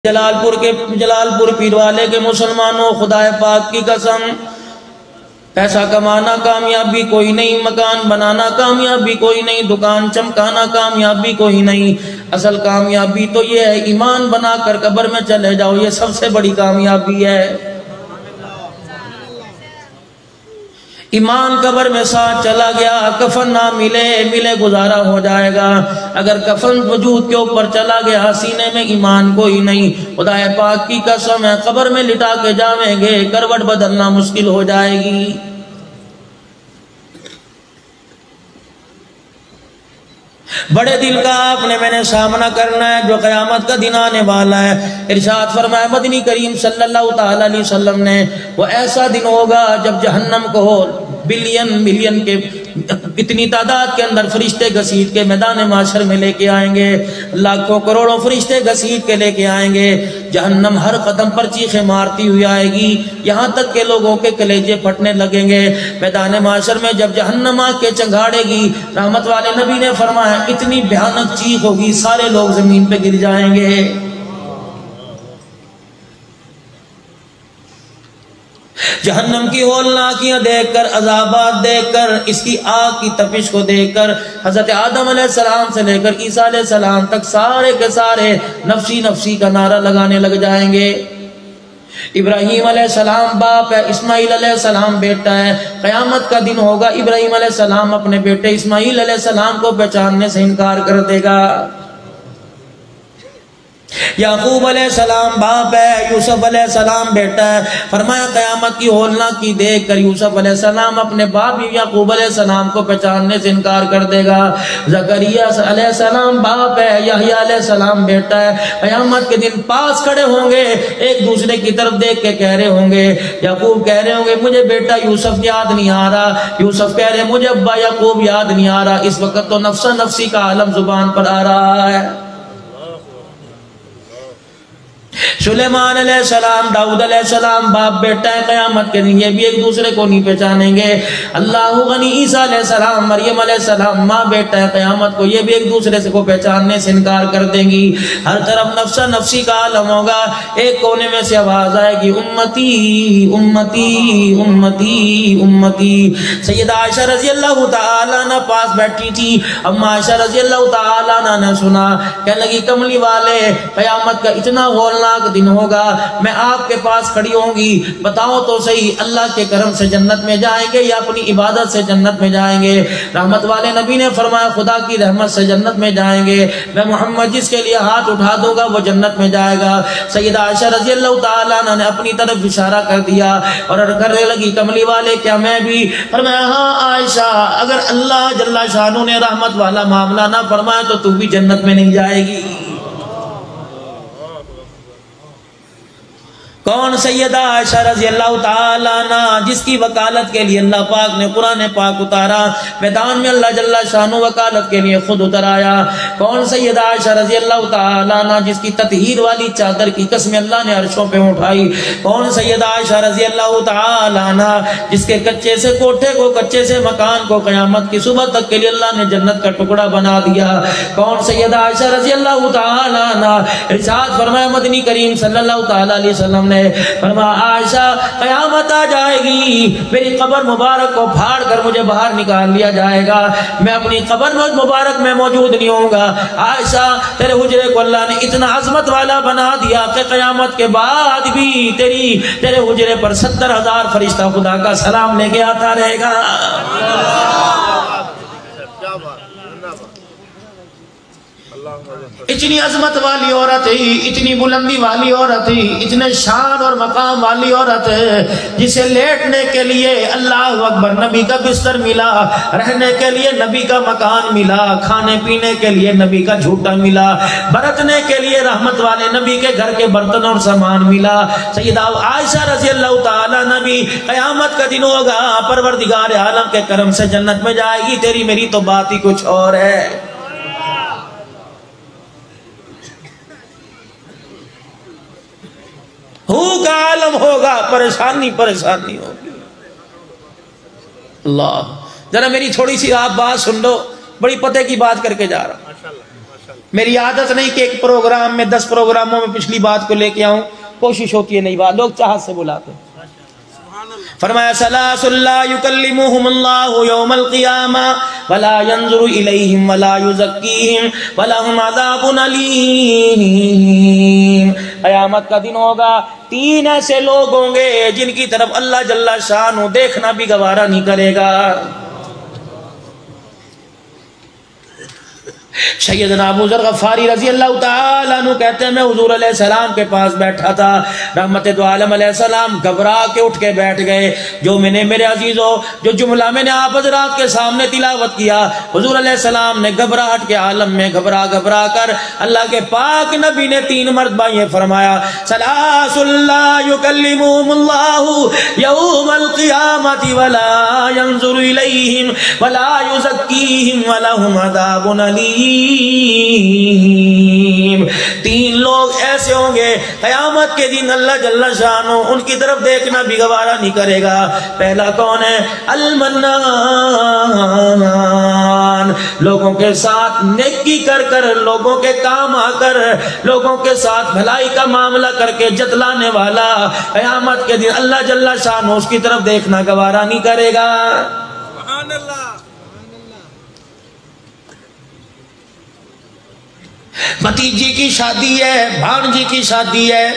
جلال پور پیر والے کے مسلمانوں، خدا پاک کی قسم، پیسہ کمانا کامیابی کوئی نہیں، مکان بنانا کامیابی کوئی نہیں، دکان چمکانا کامیابی کوئی نہیں، اصل کامیابی تو یہ ہے ایمان بنا کر قبر میں چلے جاؤ، یہ سب سے بڑی کامیابی ہے۔ ایمان قبر میں ساتھ چلا گیا، کفن نہ ملے گزارا ہو جائے گا۔ اگر کفن وجود کے اوپر چلا گیا، سینے میں ایمان کوئی نہیں، خدا پاک کی قسم ہے قبر میں لٹا کے جاویں گے، کروٹ بدلنا مشکل ہو جائے گی۔ بڑے دل کا آپ نے میں نے سامنا کرنا ہے جو قیامت کا دن آنے والا ہے۔ ارشاد فرمایا مدنی کریم صلی اللہ تعالی علیہ وسلم نے، وہ ایسا دن ہوگا جب جہنم کو بلین کے اتنی تعداد کے اندر فرشتے گھسیٹ کے میدان معاشر میں لے کے آئیں گے، لاکھوں کروڑوں فرشتے گھسیٹ کے لے کے آئیں گے۔ جہنم ہر قدم پر چیخیں مارتی ہوئی آئے گی، یہاں تک کہ لوگوں کے کلیجے پھٹنے لگیں گے۔ میدان معاشر میں جب جہنم آ کے چنگاڑے گی، رحمت والے نبی نے فرمایا اتنی بھیانک چیخ ہوگی، سارے لوگ زمین پہ گر جائیں گے۔ جہنم کی ہولناکیاں دیکھ کر، عذابات دیکھ کر، اس کی آگ کی تپش کو دیکھ کر، حضرت آدم علیہ السلام سے لے کر عیسیٰ علیہ السلام تک سارے کے سارے نفسی نفسی کا نعرہ لگانے لگ جائیں گے۔ ابراہیم علیہ السلام باپ ہے، اسماعیل علیہ السلام بیٹا ہے۔ قیامت کا دن ہوگا، ابراہیم علیہ السلام اپنے بیٹے اسماعیل علیہ السلام کو پہچاننے سے انکار کر دے گا۔ یعقوب علیہ السلام باپ ہے، یوسف علیہ السلام بیٹا ہے۔ فرمایا قیامت کی ہولناکی دیکھ کر یوسف علیہ السلام اپنے باپ یعقوب علیہ السلام کو پہچاننے سے انکار کر دے گا۔ زکریا علیہ السلام باپ ہے، یحییٰ علیہ السلام بیٹا ہے۔ قیامت کے دن پاس کھڑے ہوں گے، ایک دوسرے کی طرف دیکھ کے کہہ رہے ہوں گے، یعقوب کہہ رہے ہوں گے مجھے بیٹا یوسف یاد نہیں آ رہا، یوسف کہہ رہے مجھے ابا یعقوب یاد نہیں آ رہا۔ اس وقت تو نفسا نفسی کا عالم زبان پر آ رہا ہے۔ سلیمان علیہ السلام، داؤد علیہ السلام باپ بیٹا ہے، قیامت کے دن یہ بھی ایک دوسرے کو نہیں پہچانیں گے۔ اللہ غنی، عیسیٰ علیہ السلام، مریم علیہ السلام ماں بیٹا ہے، قیامت کو یہ بھی ایک دوسرے سے کو پہچاننے سے انکار کر دیں گی۔ ہر طرف نفسا نفسی کا عالم ہوگا۔ ایک کونے میں سے آواز آئے گی امتی امتی امتی امتی۔ سیدہ عائشہ رضی اللہ تعالیٰ عنہ پاس بیٹھی تھی، اما عائشہ رضی اللہ تعالیٰ عنہ نے سنا، کہنے لگی کملی والے قیامت کا اتنا ہولناک دن ہوگا، میں آپ کے پاس کھڑی ہوں گی، بتاؤ تو صحیح اللہ کے کرم سے جنت میں جائیں گے یا اپنی عبادت سے جنت میں جائیں گے؟ رحمت والے نبی نے فرمایا خدا کی رحمت سے جنت میں جائیں گے، میں محمد جس کے لیے ہاتھ اٹھا دوں گا وہ جنت میں جائے گا۔ سیدہ عائشہ رضی اللہ تعالیٰ عنہ نے اپنی طرف اشارہ کر دیا اور کرنے لگی کملی والے کیا میں بھی؟ فرمایا ہاں عائشہ، اگر اللہ جل شانہ نے رحمت والا معاملہ نہ فرمایا تو بھی جنت میں نہیں جائے گی۔ کون؟ سیدہ عائشہ رضی اللہ تعالیٰ عنہ، جس کی وکالت کے لیے اللہ پاک نے قرآن پاک اتارا، میدان میں اللہ جل شانہ وکالت کے لیے خود اتر آیا۔ کون؟ سیدہ عائشہ رضی اللہ تعالیٰ عنہ، جس کی تطہیر والی چادر کی قسم اللہ نے عرشوں پہ اٹھائی۔ کون؟ سیدہ عائشہ رضی اللہ تعالیٰ عنہ، جس کے کچے سے کوٹھے کو، کچے سے مکان کو قیامت کی صبح تک کے لیے اللہ نے جنت کا ٹکڑا بنا دیا۔ کون؟ سیدہ عائشہ رضی اللہ تعالیٰ عنہ، ارشاد فرمایا مدنی کریم صلی اللہ تعالیٰ علیہ وسلم نے فرمایا عائشہ قیامت آ جائے گی، میری قبر مبارک کو پھاڑ کر مجھے باہر نکال لیا جائے گا، میں اپنی قبر مبارک میں موجود نہیں ہوں گا۔ عائشہ تیرے حجرے کو اللہ نے اتنا عظمت والا بنا دیا کہ قیامت کے بعد بھی تیرے حجرے پر 70,000 فرشتہ خدا کا سلام لے کے آتا رہے گا۔ اتنی عظمت والی عورت ہے، اتنی بلندی والی عورت ہے، اتنے شان اور مقام والی عورت ہے، جسے لیٹنے کے لیے اللہ اکبر نبی کا بستر ملا، رہنے کے لیے نبی کا مکان ملا، کھانے پینے کے لیے نبی کا جھوٹا ملا، برتنے کے لیے رحمت والے نبی کے گھر کے برتن اور سامان ملا۔ سیدہ عائشہ رضی اللہ تعالیٰ نبی قیامت کا دن ہوگا، پروردگار عالم کے کرم سے جنت میں جائے گی، تیری میری تو بات ہی کچھ اور ہے۔ کا عالم ہوگا، پریشانی ہوگی۔ اللہ ذرا میری تھوڑی سی آپ بات سن لو، بڑی پتے کی بات کر کے جا رہا ہوں۔ میری عادت نہیں کہ ایک پروگرام میں 10 پروگراموں میں پچھلی بات کو لے کے آؤں، کوشش ہوتی ہے نئی بات، لوگ چاہت سے بلاتے ہیں۔ فرمایا ثلاث لا یکلمہم اللہ یوم القیامہ ولا ینظر الیہم ولا یزکیہم ولہم عذاب علیم۔ قیامت کا دن ہوگا، 3 ایسے لوگ ہوں گے جن کی طرف اللہ جل شانہ دیکھنا بھی گوارا نہیں کرے گا۔ سیدنا ابو ذر غفاری رضی اللہ تعالیٰ عنہ کہتے ہیں میں حضور علیہ السلام کے پاس بیٹھا تھا، رحمت دو عالم علیہ السلام گھبرا کے اٹھ کے بیٹھ گئے۔ جو میں نے میرے عزیزو جو جملہ میں نے آپ حضرات کے سامنے تلاوت کیا، حضور علیہ السلام نے گھبراہٹ کے عالم میں گھبرا کر اللہ کے پاک نبی نے 3 مرتبہ یہ فرمایا ثلاث لا یکلمہم اللہ یوم القیامۃ ولا ینظر الیہم ولا یزکیہم ولہم عذاب علیم۔ 3 لوگ ایسے ہوں گے قیامت کے دن اللہ جل شانہ ان کی طرف دیکھنا بھی گوارا نہیں کرے گا۔ پہلا کون ہے؟ المنان، لوگوں کے ساتھ نیکی کر لوگوں کے کام آ کر لوگوں کے ساتھ بھلائی کا معاملہ کر کے جتلانے والا، قیامت کے دن اللہ جل شانہ اس کی طرف دیکھنا گوارا نہیں کرے گا۔ سبحان اللہ۔ بھتیجی کی شادی ہے، بھانجی کی شادی ہے،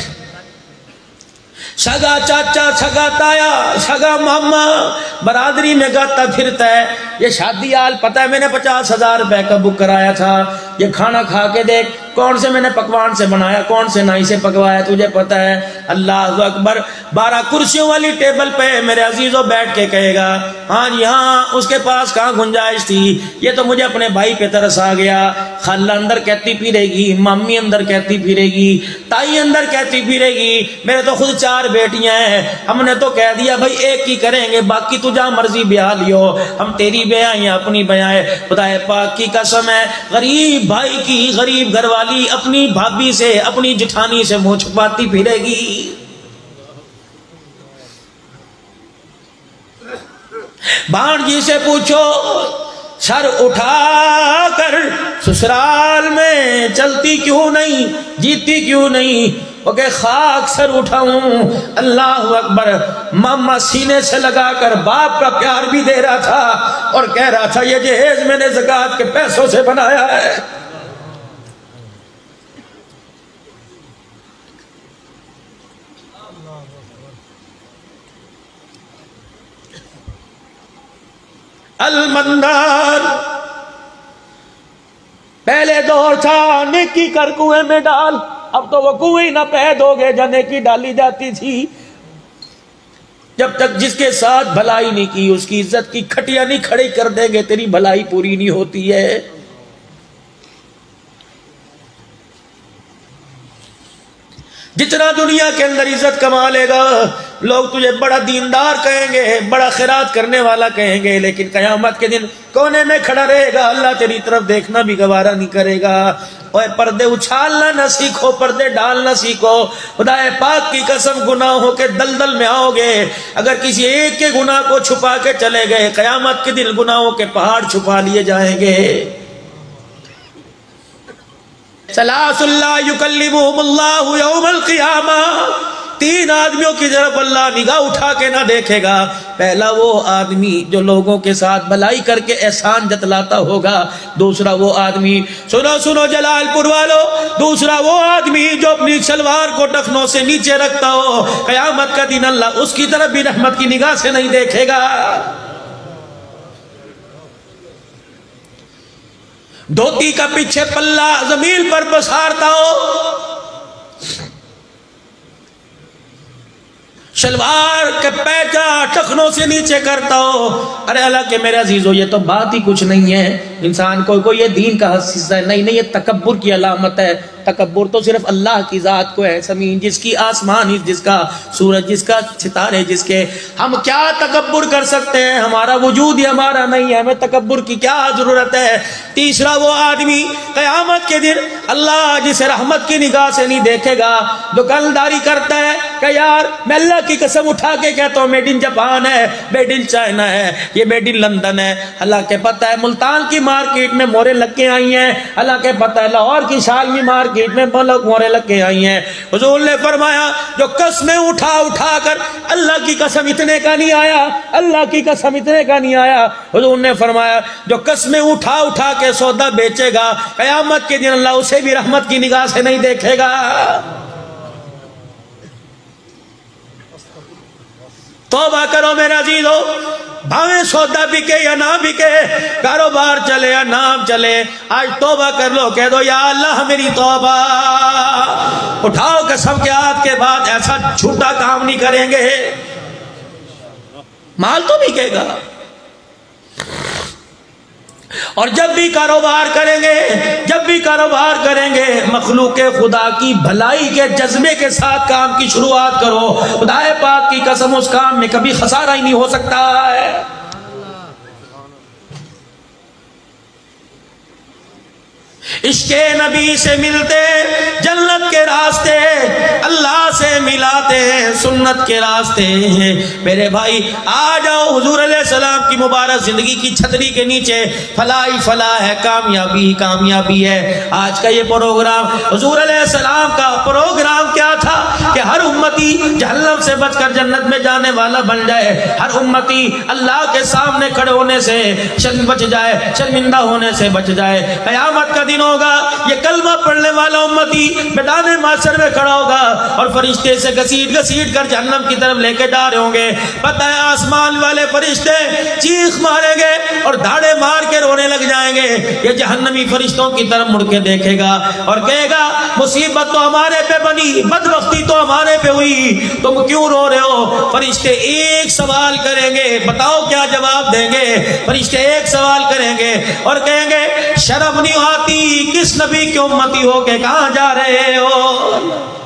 سگا چاچا، سگا تایا، سگا ماما برادری میں گاتا پھرتا ہے۔ یہ شادی حال پتہ ہے میں نے 50,000 روپے کا بک کرایا تھا، یہ کھانا کھا کے دیکھ کون سے میں نے پکوان سے بنایا، کون سے نائی سے پکوایا، تجھے پتہ ہے؟ اللہ اکبر۔ 12 کرسیوں والی ٹیبل پہ میرے عزیزوں بیٹھ کے کہے گا ہاں جی ہاں، اس کے پاس کہاں گنجائش تھی، یہ تو مجھے اپنے بھائی پہ ترس آ گیا۔ خالہ اندر کہتی پھرے گی، مامی اندر کہتی پھرے گی، تائی اندر کہتی پھرے گی میرے تو خود 4 بیٹیاں ہیں، ہم نے تو کہہ دیا بھائی ایک ہی کریں گے، باقی تو جہاں مرضی بیاہ لیو، ہم تیری بیاہ یا اپنی بیاہ ہے۔ خدا پاک کی قسم ہے، غریب بھائی کی غریب گھر والی اپنی بھابی سے اپنی جٹھانی سے منہ چھپاتی پھرے گی۔ بھانجی سے پوچھو سر اٹھا کر سسرال میں چلتی کیوں نہیں، جیتی کیوں نہیں؟ وہ کہ خاک سر اٹھاؤں۔ اللہ اکبر۔ ماما سینے سے لگا کر باپ کا پیار بھی دے رہا تھا اور کہہ رہا تھا یہ جہیز میں نے زکوٰۃ کے پیسوں سے بنایا ہے۔ المندان پہلے دور تھا نیکی کر کنویں میں ڈال، اب تو وہ کنویں نہ پید ہو گئے جہاں نیکی ڈالی جاتی تھی۔ جب تک جس کے ساتھ بھلائی نہیں کی اس کی عزت کی کھٹیا نہیں کھڑی کر دیں گے تیری بھلائی پوری نہیں ہوتی ہے۔ جتنا دنیا کے اندر عزت کما لے گا لوگ تجھے بڑا دیندار کہیں گے، بڑا خیرات کرنے والا کہیں گے، لیکن قیامت کے دن کونے میں کھڑا رہے گا، اللہ تیری طرف دیکھنا بھی گوارا نہیں کرے گا۔ اوے پردے اچھالنا نہ سیکھو، پردے ڈالنا سیکھو۔ خدا پاک کی قسم گناہوں کے دلدل میں آؤ گے، اگر کسی ایک کے گناہ کو چھپا کے چلے گئے قیامت کے دن گناہوں کے پہاڑ چھپا لیے جائیں گے۔ ثلاث لا یکلمہم اللہ یوم القیامہ، 3 آدمیوں کی طرف اللہ نگاہ اٹھا کے نہ دیکھے گا۔ پہلا وہ آدمی جو لوگوں کے ساتھ بھلائی کر کے احسان جتلاتا ہوگا، دوسرا وہ آدمی، سنو جلال پور والو، دوسرا وہ آدمی جو اپنی شلوار کو ٹخنوں سے نیچے رکھتا ہو، قیامت کا دن اللہ اس کی طرف بھی رحمت کی نگاہ سے نہیں دیکھے گا۔ دھوتی کا پیچھے پلہ زمین پر پسارتا ہو، شلوار کے پیچا ٹخنوں سے نیچے کرتا ہو، ارے اللہ کے میرے عزیزو یہ تو بات ہی کچھ نہیں ہے۔ انسان کو یہ دین کا حصہ ہے، نہیں یہ تکبر کی علامت ہے۔ تکبر تو صرف اللہ کی ذات کو ہے، زمین جس کی، آسمان جس کا، سورج جس کا، ستارے جس کے، ہم کیا تکبر کر سکتے ہیں؟ ہمارا وجود ہی ہمارا نہیں ہے، ہمیں تکبر کی کیا ضرورت ہے؟ تیسرا وہ آدمی قیامت کے دن اللہ جسے رحمت کی نگاہ سے نہیں دیکھے گا، دکانداری کرتا ہے، کہ یار میں اللہ کی قسم اٹھا کے کہتا ہوں میڈ ان جاپان ہے, میڈ ان چائنا ہے, یہ میڈ ان لندن ہے. اللہ کے پتہ ہے ملتان کی مارکیٹ میں مورے لگ کے آئی ہیں, اللہ کے پتہ ہے لاہور کی شالمی مارکیٹ میں مورے لگ کے آئی ہیں. حضور نے فرمایا جو قسمیں اٹھا کر اللہ کی قسم اتنے کا نہیں آیا, اللہ کی قسم اتنے کا نہیں آیا. حضور نے فرمایا جو قسمیں اٹھا کے سودا بیچے گا قیامت کے دن اللہ اسے بھی رحمت کی نگاہ سے نہیں دیکھے گا. توبہ کرو میرے عزیزو, بھاویں سودا بکے یا نہ بکے, کاروبار چلے یا نہ چلے, آج توبہ کر لو, کہہ دو یا اللہ میری توبہ. اٹھاؤ قسم کے ہاتھ کے بعد ایسا جھوٹا کام نہیں کریں گے. مال تو بکے گا, اور جب بھی کاروبار کریں گے مخلوق خدا کی بھلائی کے جذبے کے ساتھ کام کی شروعات کرو. خدا پاک کی قسم اس کام میں کبھی خسارہ ہی نہیں ہو سکتا ہے. عشق نبی سے ملتے جنت کے راستے, اللہ سے ملاتے سنت کے راستے. میرے بھائی آ جاؤ حضور علیہ السلام کی مبارک زندگی کی چھتری کے نیچے, فلاح ہی فلاح ہے, کامیابی ہی کامیابی ہے. آج کا یہ پروگرام حضور علیہ السلام کا پروگرام کیا تھا کہ ہر امتی جہنم سے بچ کر جنت میں جانے والا بن جائے, ہر امتی اللہ کے سامنے کھڑے ہونے سے بچ جائے, شرمندہ ہونے سے بچ جائے. قیامت کا دن ہوگا, یہ کلمہ پڑھنے والا امتی میدان محشر میں کھڑا ہوگا اور فرشتے سے گھسیٹ کر جہنم کی طرف لے کے جا رہے ہوں گے. پتہ ہے آسمان والے فرشتے چیخ ماریں گے اور دھاڑے مار کے رونے لگ جائیں گے. یہ جہنمی فرشتوں کی طرف مڑ کے دیکھے گا اور کہے گا مصیبت تو ہمارے پہ بنی, بدبختی تو ہمارے پہ ہوئی, تم کیوں رو رہے ہو؟ فرشتے ایک سوال کریں گے, بتاؤ کیا جواب دیں گے؟ فرشتے ایک سوال کریں گے اور کہیں گے شرم نہیں آتی کس نبی کی امتی ہو کے کہاں جا رہے ہو؟